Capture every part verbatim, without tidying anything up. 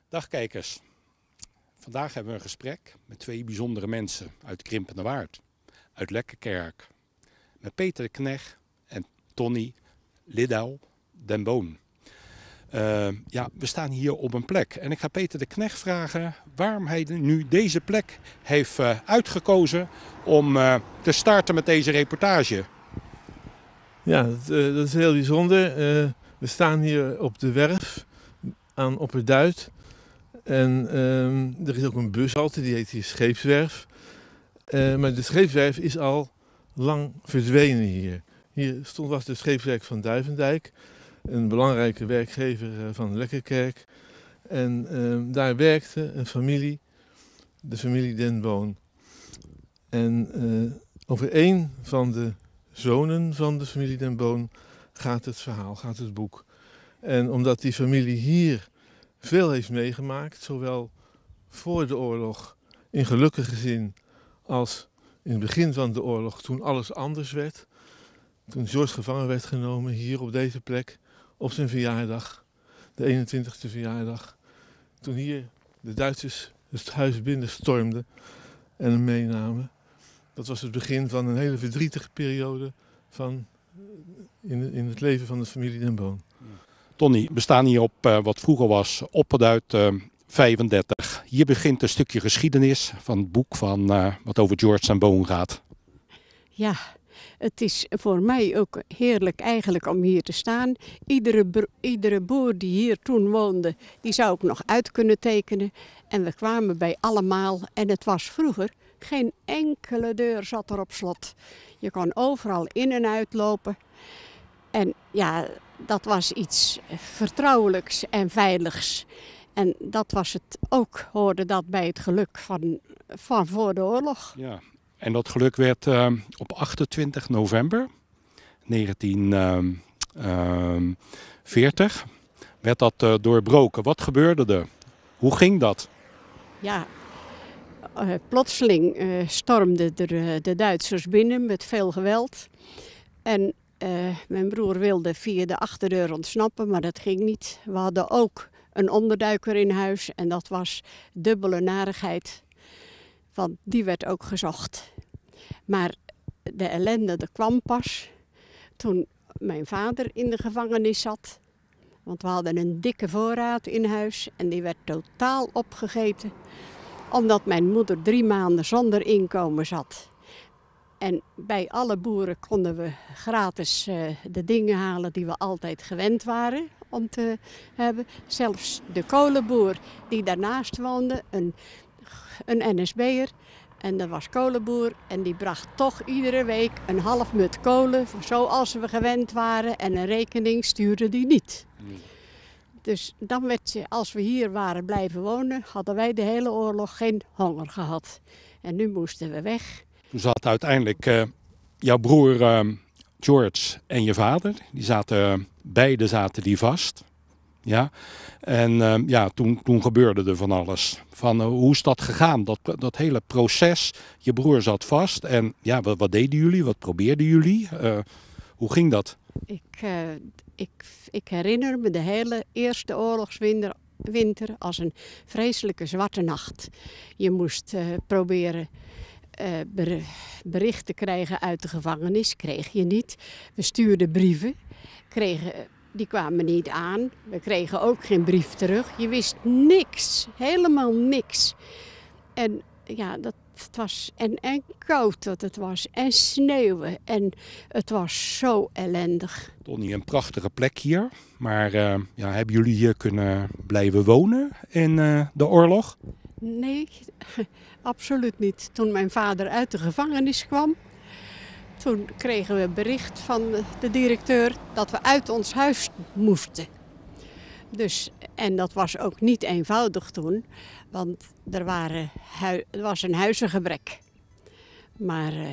Dag kijkers. Vandaag hebben we een gesprek met twee bijzondere mensen uit Krimpenerwaard, uit Lekkerkerk. Met Peter de Knecht en Tonny Lidau den Boon. Uh, ja, we staan hier op een plek en ik ga Peter de Knecht vragen waarom hij nu deze plek heeft uh, uitgekozen om uh, te starten met deze reportage. Ja, dat, uh, dat is heel bijzonder. Uh, we staan hier op de werf aan Opperduit. En uh, er is ook een bushalte, die heet hier Scheepswerf. Uh, maar de scheepswerf is al lang verdwenen hier. Hier stond, was de scheepswerk van Duivendijk, een belangrijke werkgever uh, van Lekkerkerk. En uh, daar werkte een familie, de familie den Boon. En uh, over één van de zonen van de familie den Boon gaat het verhaal, gaat het boek. En omdat die familie hier veel heeft meegemaakt, zowel voor de oorlog in gelukkige zin als in het begin van de oorlog, toen alles anders werd. Toen George gevangen werd genomen hier op deze plek op zijn verjaardag, de eenentwintigste verjaardag. Toen hier de Duitsers het huis binnenstormden en hem meenamen. Dat was het begin van een hele verdrietige periode van, in, in het leven van de familie den Boon. Tonny, we staan hier op uh, wat vroeger was Opperduit uh, vijfendertig. Hier begint een stukje geschiedenis van het boek van uh, wat over George den Boon gaat. Ja, het is voor mij ook heerlijk eigenlijk om hier te staan. Iedere, iedere boer die hier toen woonde, die zou ik nog uit kunnen tekenen. En we kwamen bij allemaal en het was vroeger, geen enkele deur zat er op slot. Je kon overal in en uitlopen. En ja, dat was iets vertrouwelijks en veiligs. En dat was het ook, hoorde dat bij het geluk van, van voor de oorlog. Ja, en dat geluk werd uh, op achtentwintig november negentien veertig werd dat uh, doorbroken. Wat gebeurde er? Hoe ging dat? Ja, uh, plotseling uh, stormden er, uh, de Duitsers binnen met veel geweld. En Uh, mijn broer wilde via de achterdeur ontsnappen, maar dat ging niet. We hadden ook een onderduiker in huis en dat was dubbele narigheid. Want die werd ook gezocht. Maar de ellende er kwam pas toen mijn vader in de gevangenis zat. Want we hadden een dikke voorraad in huis en die werd totaal opgegeten. Omdat mijn moeder drie maanden zonder inkomen zat. En bij alle boeren konden we gratis uh, de dingen halen die we altijd gewend waren om te hebben. Zelfs de kolenboer die daarnaast woonde, een, een N S B'er. En dat was kolenboer en die bracht toch iedere week een half mut kolen zoals we gewend waren. En een rekening stuurde die niet. Nee. Dus dan werd, als we hier waren blijven wonen, hadden wij de hele oorlog geen honger gehad. En nu moesten we weg. Toen zat uiteindelijk uh, jouw broer uh, George en je vader, die zaten, uh, beide zaten die vast. Ja. En uh, ja, toen, toen gebeurde er van alles. Van, uh, hoe is dat gegaan, dat, dat hele proces? Je broer zat vast en ja, wat, wat deden jullie, wat probeerden jullie? Uh, hoe ging dat? Ik, uh, ik, ik herinner me de hele eerste oorlogswinter winter als een vreselijke zwarte nacht. Je moest uh, proberen Uh, berichten krijgen uit de gevangenis, kreeg je niet. We stuurden brieven, kregen, die kwamen niet aan. We kregen ook geen brief terug. Je wist niks, helemaal niks. En ja, dat het was en, en koud dat het was en sneeuwen en het was zo ellendig. Tonny, een prachtige plek hier, maar uh, ja, hebben jullie hier kunnen blijven wonen in uh, de oorlog? Nee, absoluut niet. Toen mijn vader uit de gevangenis kwam, toen kregen we bericht van de directeur dat we uit ons huis moesten. Dus, en dat was ook niet eenvoudig toen, want er, waren, er was een huizengebrek. Maar uh,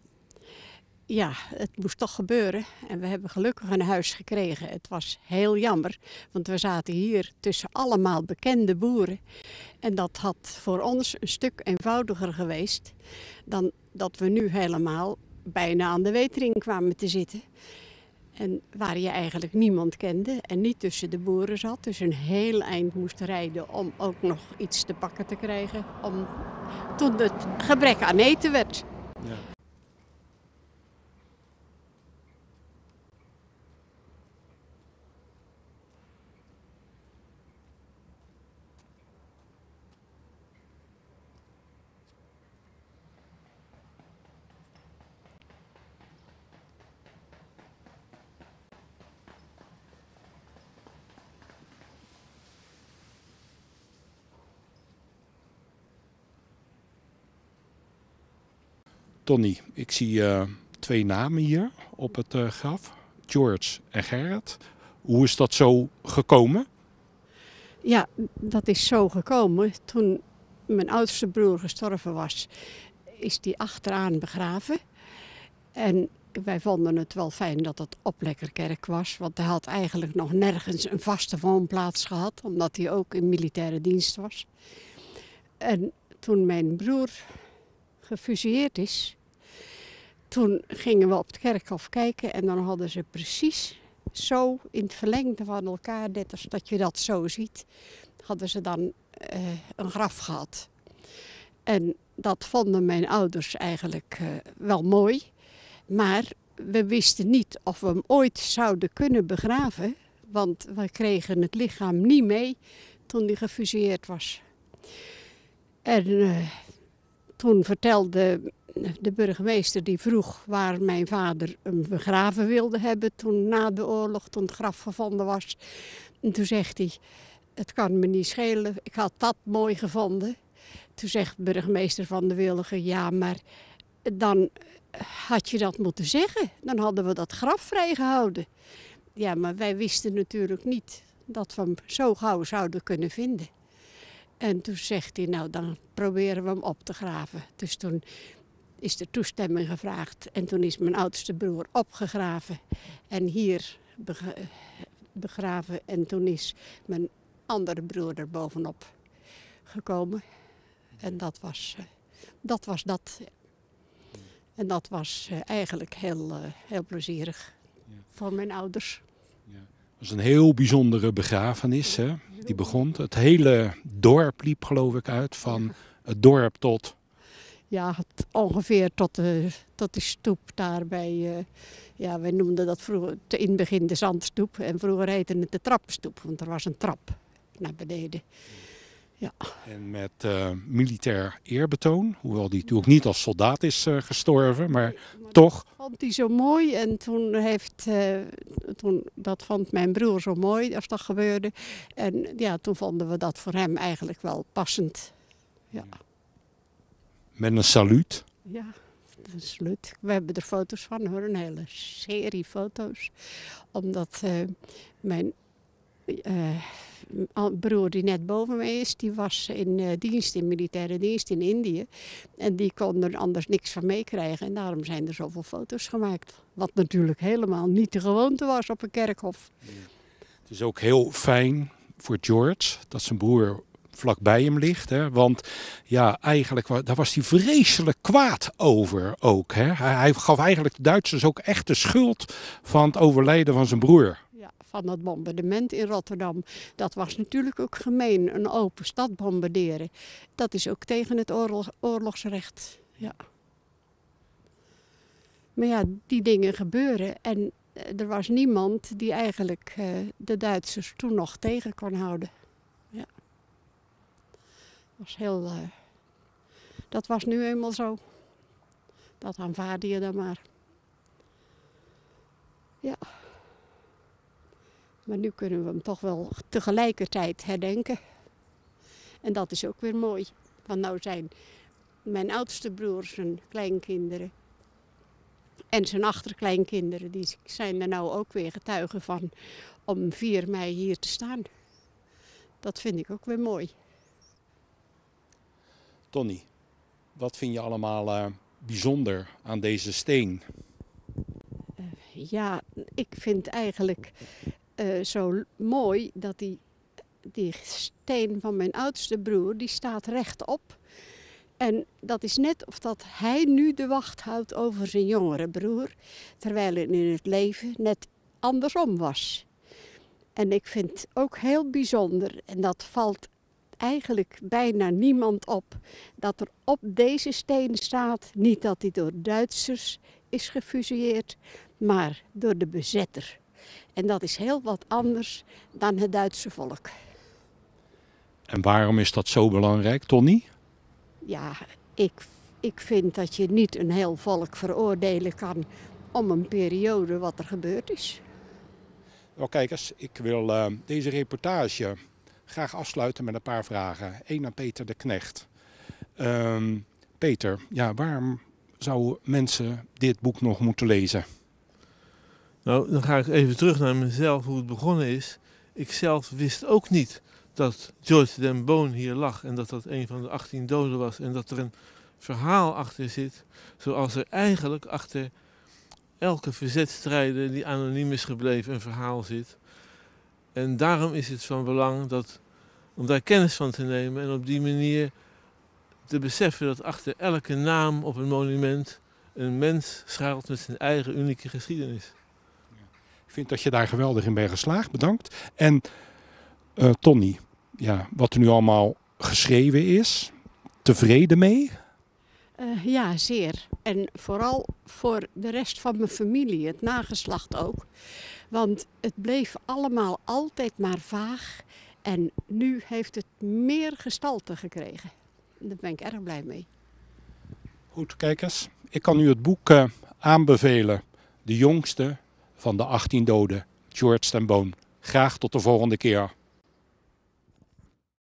ja, het moest toch gebeuren en we hebben gelukkig een huis gekregen. Het was heel jammer, want we zaten hier tussen allemaal bekende boeren. En dat had voor ons een stuk eenvoudiger geweest dan dat we nu helemaal bijna aan de wetering kwamen te zitten. En waar je eigenlijk niemand kende en niet tussen de boeren zat. Dus een heel eind moest rijden om ook nog iets te pakken te krijgen. Om, toen het gebrek aan eten werd. Ja. Tony, ik zie uh, twee namen hier op het uh, graf. George en Gerrit. Hoe is dat zo gekomen? Ja, dat is zo gekomen. Toen mijn oudste broer gestorven was, is die achteraan begraven. En wij vonden het wel fijn dat het op Lekkerkerk was. Want hij had eigenlijk nog nergens een vaste woonplaats gehad. Omdat hij ook in militaire dienst was. En toen mijn broer gefusilleerd is, toen gingen we op het kerkhof kijken en dan hadden ze precies zo in het verlengde van elkaar, net als dat je dat zo ziet, hadden ze dan uh, een graf gehad. En dat vonden mijn ouders eigenlijk uh, wel mooi, maar we wisten niet of we hem ooit zouden kunnen begraven, want we kregen het lichaam niet mee toen hij gefusilleerd was. En uh, toen vertelde de burgemeester, die vroeg waar mijn vader hem begraven wilde hebben toen na de oorlog, toen het graf gevonden was. En toen zegt hij, het kan me niet schelen, ik had dat mooi gevonden. Toen zegt de burgemeester van de Willigen, ja, maar dan had je dat moeten zeggen. Dan hadden we dat graf vrijgehouden. Ja, maar wij wisten natuurlijk niet dat we hem zo gauw zouden kunnen vinden. En toen zegt hij, nou dan proberen we hem op te graven. Dus toen is er toestemming gevraagd. En toen is mijn oudste broer opgegraven. En hier begraven. En toen is mijn andere broer er bovenop gekomen. En dat was dat. Was dat. En dat was eigenlijk heel, heel plezierig ja. voor mijn ouders. Ja. Het was een heel bijzondere begrafenis. Hè? Die begon. Het hele dorp liep geloof ik uit. Van het dorp tot... Ja, het, ongeveer tot de, tot de stoep daar bij... Uh, ja, wij noemden dat vroeger in het begin de zandstoep. En vroeger heette het de trappenstoep. Want er was een trap naar beneden. Ja. En met uh, militair eerbetoon. Hoewel die natuurlijk niet als soldaat is uh, gestorven. Maar, nee, maar toch... Dat vond hij zo mooi. En toen heeft... Uh, toen, dat vond mijn broer zo mooi als dat gebeurde. En ja, toen vonden we dat voor hem eigenlijk wel passend. Ja. Met een saluut. Ja, een saluut. We hebben er foto's van hoor, een hele serie foto's. Omdat uh, mijn uh, broer die net boven mij is, die was in uh, dienst, in militaire dienst in Indië. En die kon er anders niks van meekrijgen. En daarom zijn er zoveel foto's gemaakt. Wat natuurlijk helemaal niet de gewoonte was op een kerkhof. Ja. Het is ook heel fijn voor George dat zijn broer vlakbij hem ligt. Hè? Want ja, eigenlijk daar was hij vreselijk kwaad over ook. Hè? Hij, hij gaf eigenlijk de Duitsers ook echt de schuld van het overlijden van zijn broer. Ja, van dat bombardement in Rotterdam. Dat was natuurlijk ook gemeen, een open stad bombarderen. Dat is ook tegen het oorlog, oorlogsrecht. Ja. Maar ja, die dingen gebeuren. En er was niemand die eigenlijk uh, de Duitsers toen nog tegen kon houden. Ja. Dat was heel, uh, dat was nu eenmaal zo. Dat aanvaarde je dan maar. Ja. Maar nu kunnen we hem toch wel tegelijkertijd herdenken. En dat is ook weer mooi. Want nou zijn mijn oudste broer zijn kleinkinderen en zijn achterkleinkinderen, die zijn er nou ook weer getuigen van om vier mei hier te staan. Dat vind ik ook weer mooi. Tony, wat vind je allemaal uh, bijzonder aan deze steen? Uh, ja, ik vind eigenlijk uh, zo mooi dat die, die steen van mijn oudste broer, die staat rechtop. En dat is net of dat hij nu de wacht houdt over zijn jongere broer. Terwijl in het leven net andersom was. En ik vind het ook heel bijzonder, en dat valt eigenlijk bijna niemand op, dat er op deze steen staat, niet dat hij door Duitsers is gefusilleerd, maar door de bezetter. En dat is heel wat anders dan het Duitse volk. En waarom is dat zo belangrijk, Tonnie? Ja, ik, ik vind dat je niet een heel volk veroordelen kan om een periode wat er gebeurd is. Nou, kijk eens, ik wil uh, deze reportage graag afsluiten met een paar vragen. Eén aan Peter de Knecht. Uh, Peter, ja, waarom zouden mensen dit boek nog moeten lezen? Nou, dan ga ik even terug naar mezelf, hoe het begonnen is. Ik zelf wist ook niet dat George den Boon hier lag en dat dat een van de achttien doden was. En dat er een verhaal achter zit, zoals er eigenlijk achter elke verzetstrijder die anoniem is gebleven een verhaal zit. En daarom is het van belang dat, om daar kennis van te nemen en op die manier te beseffen dat achter elke naam op een monument een mens schuilt met zijn eigen unieke geschiedenis. Ik vind dat je daar geweldig in bent geslaagd, bedankt. En uh, Tonnie, ja, wat er nu allemaal geschreven is, tevreden mee? Uh, ja, zeer. En vooral voor de rest van mijn familie, het nageslacht ook. Want het bleef allemaal altijd maar vaag. En nu heeft het meer gestalte gekregen. Daar ben ik erg blij mee. Goed, kijkers. Ik kan u het boek uh, aanbevelen. De jongste van de achttien doden, George den Boon. Graag tot de volgende keer.